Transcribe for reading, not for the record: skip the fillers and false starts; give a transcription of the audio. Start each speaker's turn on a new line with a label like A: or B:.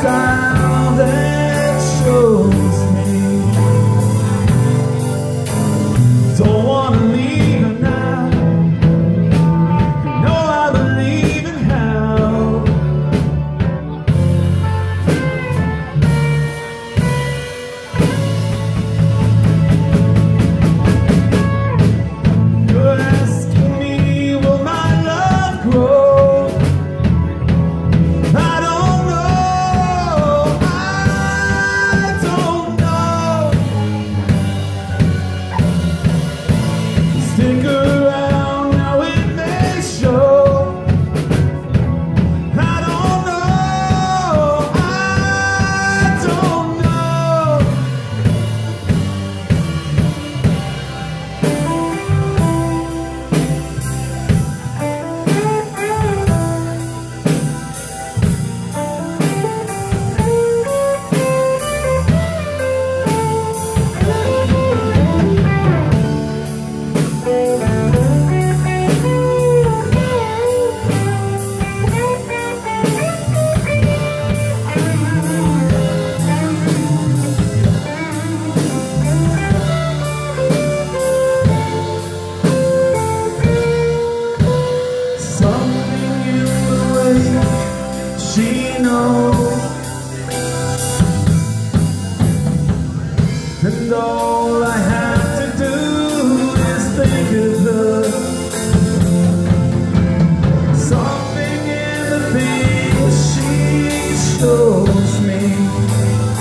A: style that shows me. Don't wanna leave her now. You know I believe in hell. You're asking me, will my love grow? I don't know, I don't know. Stick around, now it may show. I don't know, I don't know. Something in the way she knows, and all I have to do is think of her. Something in the things she shows me.